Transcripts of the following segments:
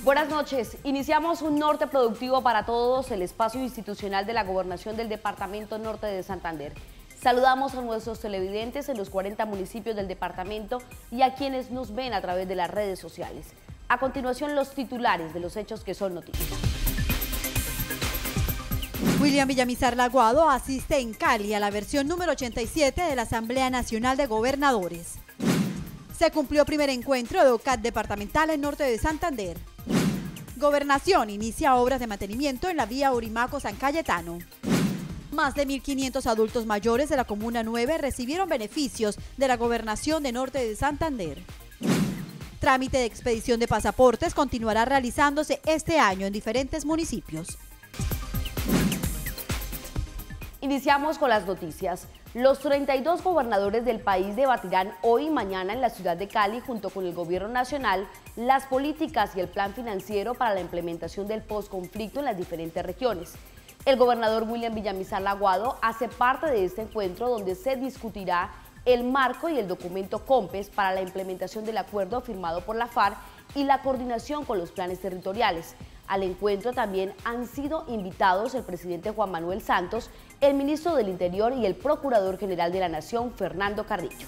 Buenas noches. Iniciamos un norte productivo para todos, el espacio institucional de la Gobernación del Departamento Norte de Santander. Saludamos a nuestros televidentes en los 40 municipios del departamento y a quienes nos ven a través de las redes sociales. A continuación, los titulares de los hechos que son noticia. William Villamizar Laguado asiste en Cali a la versión número 87 de la Asamblea Nacional de Gobernadores. Se cumplió primer encuentro de OCAT departamental en norte de Santander. Gobernación inicia obras de mantenimiento en la vía Urimaco-San Cayetano. Más de 1.500 adultos mayores de la Comuna 9 recibieron beneficios de la Gobernación de Norte de Santander. Trámite de expedición de pasaportes continuará realizándose este año en diferentes municipios. Iniciamos con las noticias. Los 32 gobernadores del país debatirán hoy y mañana en la ciudad de Cali, junto con el gobierno nacional, las políticas y el plan financiero para la implementación del posconflicto en las diferentes regiones. El gobernador William Villamizar Laguado hace parte de este encuentro donde se discutirá el marco y el documento COMPES para la implementación del acuerdo firmado por la FARC y la coordinación con los planes territoriales. Al encuentro también han sido invitados el presidente Juan Manuel Santos, el ministro del Interior y el Procurador General de la Nación, Fernando Carrillo.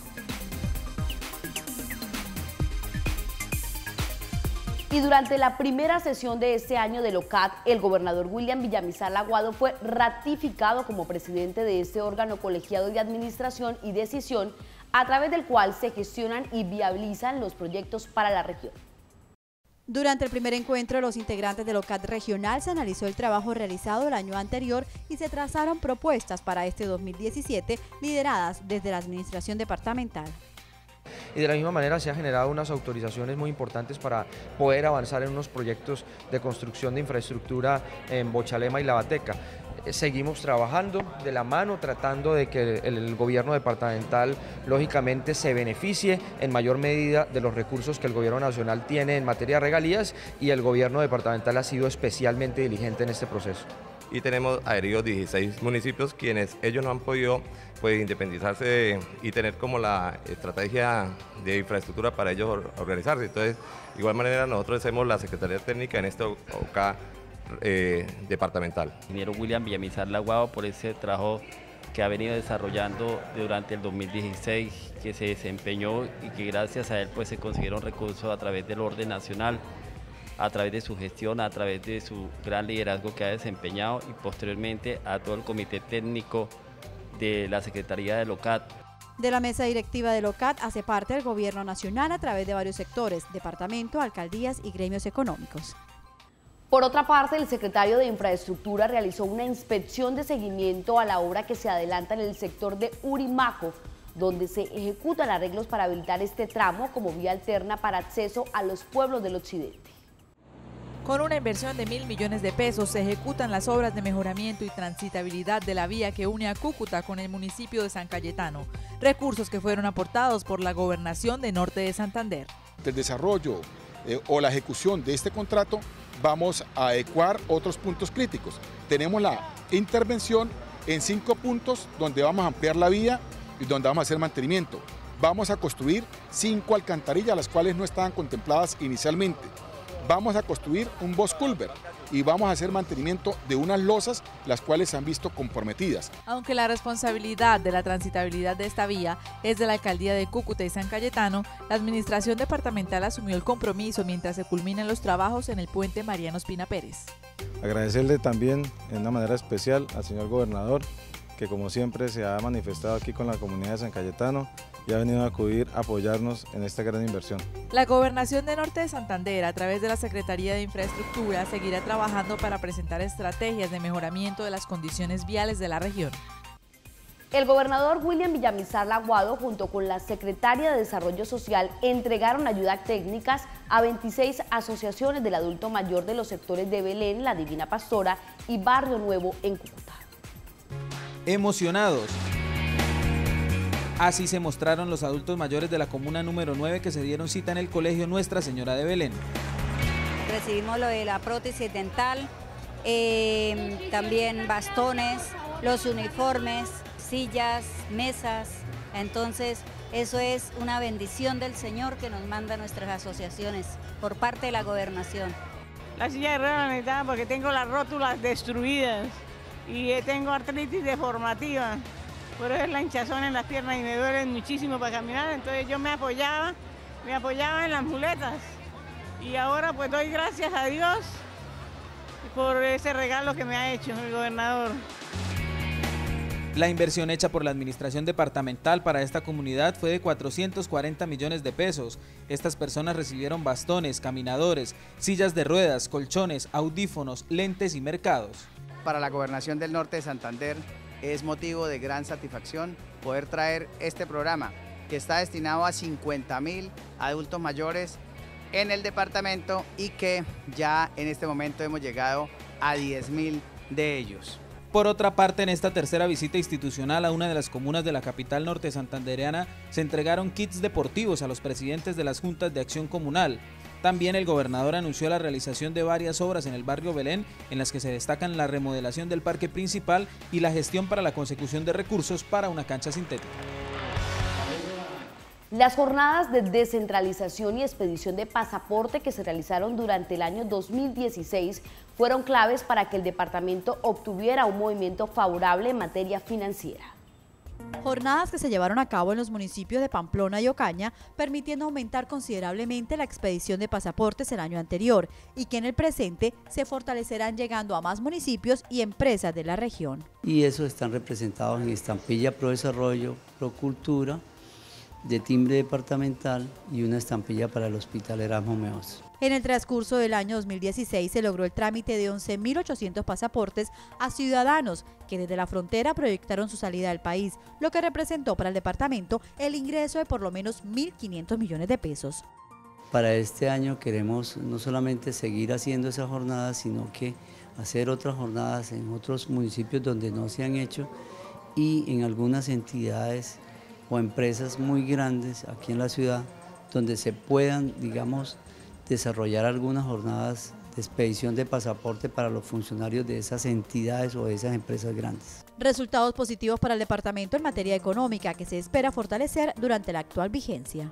Y durante la primera sesión de este año del OCAT, el gobernador William Villamizar Laguado fue ratificado como presidente de este órgano colegiado de administración y decisión, a través del cual se gestionan y viabilizan los proyectos para la región. Durante el primer encuentro de los integrantes del OCAT regional se analizó el trabajo realizado el año anterior y se trazaron propuestas para este 2017 lideradas desde la administración departamental. Y de la misma manera se han generado unas autorizaciones muy importantes para poder avanzar en unos proyectos de construcción de infraestructura en Bochalema y Lavateca. Seguimos trabajando de la mano, tratando de que el gobierno departamental lógicamente se beneficie en mayor medida de los recursos que el gobierno nacional tiene en materia de regalías, y el gobierno departamental ha sido especialmente diligente en este proceso. Y tenemos adheridos 16 municipios quienes ellos no han podido independizarse y tener como la estrategia de infraestructura para ellos organizarse. Entonces, de igual manera nosotros hacemos la Secretaría Técnica en este OCA departamental. Ingeniero William Villamizar Laguado por ese trabajo que ha venido desarrollando durante el 2016, que se desempeñó y que gracias a él se consiguieron recursos a través del orden nacional, a través de su gestión, a través de su gran liderazgo que ha desempeñado, y posteriormente a todo el comité técnico de la Secretaría del OCAT. De la mesa directiva del OCAT hace parte el gobierno nacional a través de varios sectores, departamento, alcaldías y gremios económicos. Por otra parte, el secretario de Infraestructura realizó una inspección de seguimiento a la obra que se adelanta en el sector de Urimaco, donde se ejecutan arreglos para habilitar este tramo como vía alterna para acceso a los pueblos del occidente. Con una inversión de 1.000 millones de pesos se ejecutan las obras de mejoramiento y transitabilidad de la vía que une a Cúcuta con el municipio de San Cayetano, recursos que fueron aportados por la Gobernación de Norte de Santander. El desarrollo o la ejecución de este contrato vamos a adecuar otros puntos críticos. Tenemos la intervención en 5 puntos donde vamos a ampliar la vía y donde vamos a hacer mantenimiento. Vamos a construir 5 alcantarillas, las cuales no estaban contempladas inicialmente. Vamos a construir un box culvert y vamos a hacer mantenimiento de unas losas, las cuales se han visto comprometidas. Aunque la responsabilidad de la transitabilidad de esta vía es de la alcaldía de Cúcuta y San Cayetano, la administración departamental asumió el compromiso mientras se culminan los trabajos en el puente Mariano Espina Pérez. Agradecerle también de una manera especial al señor gobernador, que como siempre se ha manifestado aquí con la comunidad de San Cayetano y ha venido a acudir a apoyarnos en esta gran inversión. La Gobernación de Norte de Santander, a través de la Secretaría de Infraestructura, seguirá trabajando para presentar estrategias de mejoramiento de las condiciones viales de la región. El gobernador William Villamizar Laguado, junto con la secretaria de Desarrollo Social, entregaron ayudas técnicas a 26 asociaciones del adulto mayor de los sectores de Belén, La Divina Pastora y Barrio Nuevo en Cúcuta. Emocionados. Así se mostraron los adultos mayores de la comuna número 9 que se dieron cita en el colegio Nuestra Señora de Belén. Recibimos lo de la prótesis dental, también bastones, los uniformes, sillas, mesas. Entonces, eso es una bendición del Señor que nos manda nuestras asociaciones por parte de la Gobernación. La silla de ruedas la necesitaba porque tengo las rótulas destruidas y tengo artritis deformativa. Por eso es la hinchazón en las piernas y me duele muchísimo para caminar. Entonces yo me apoyaba en las muletas. Y ahora pues doy gracias a Dios por ese regalo que me ha hecho el gobernador. La inversión hecha por la administración departamental para esta comunidad fue de 440 millones de pesos. Estas personas recibieron bastones, caminadores, sillas de ruedas, colchones, audífonos, lentes y mercados. Para la Gobernación del Norte de Santander es motivo de gran satisfacción poder traer este programa que está destinado a 50.000 adultos mayores en el departamento y que ya en este momento hemos llegado a 10.000 de ellos. Por otra parte, en esta tercera visita institucional a una de las comunas de la capital norte santandereana, se entregaron kits deportivos a los presidentes de las juntas de acción comunal. También el gobernador anunció la realización de varias obras en el barrio Belén, en las que se destacan la remodelación del parque principal y la gestión para la consecución de recursos para una cancha sintética. Las jornadas de descentralización y expedición de pasaporte que se realizaron durante el año 2016 fueron claves para que el departamento obtuviera un movimiento favorable en materia financiera. Jornadas que se llevaron a cabo en los municipios de Pamplona y Ocaña, permitiendo aumentar considerablemente la expedición de pasaportes el año anterior y que en el presente se fortalecerán llegando a más municipios y empresas de la región. Y esos están representados en estampilla Pro Desarrollo, Pro Cultura, de timbre departamental y una estampilla para el Hospital Erasmo Meos. En el transcurso del año 2016 se logró el trámite de 11.800 pasaportes a ciudadanos que desde la frontera proyectaron su salida del país, lo que representó para el departamento el ingreso de por lo menos 1.500 millones de pesos. Para este año queremos no solamente seguir haciendo esas jornadas, sino que hacer otras jornadas en otros municipios donde no se han hecho y en algunas entidades o empresas muy grandes aquí en la ciudad donde se puedan, digamos, desarrollar algunas jornadas de expedición de pasaporte para los funcionarios de esas entidades o de esas empresas grandes. Resultados positivos para el departamento en materia económica que se espera fortalecer durante la actual vigencia.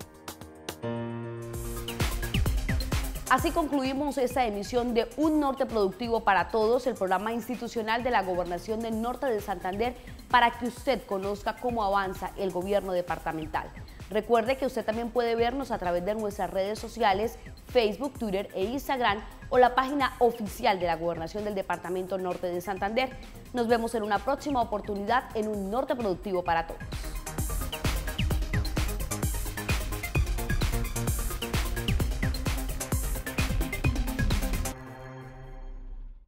Así concluimos esta emisión de Un Norte Productivo para Todos, el programa institucional de la Gobernación del Norte de Santander, para que usted conozca cómo avanza el gobierno departamental. Recuerde que usted también puede vernos a través de nuestras redes sociales, Facebook, Twitter e Instagram, o la página oficial de la Gobernación del Departamento Norte de Santander. Nos vemos en una próxima oportunidad en Un Norte Productivo para Todos.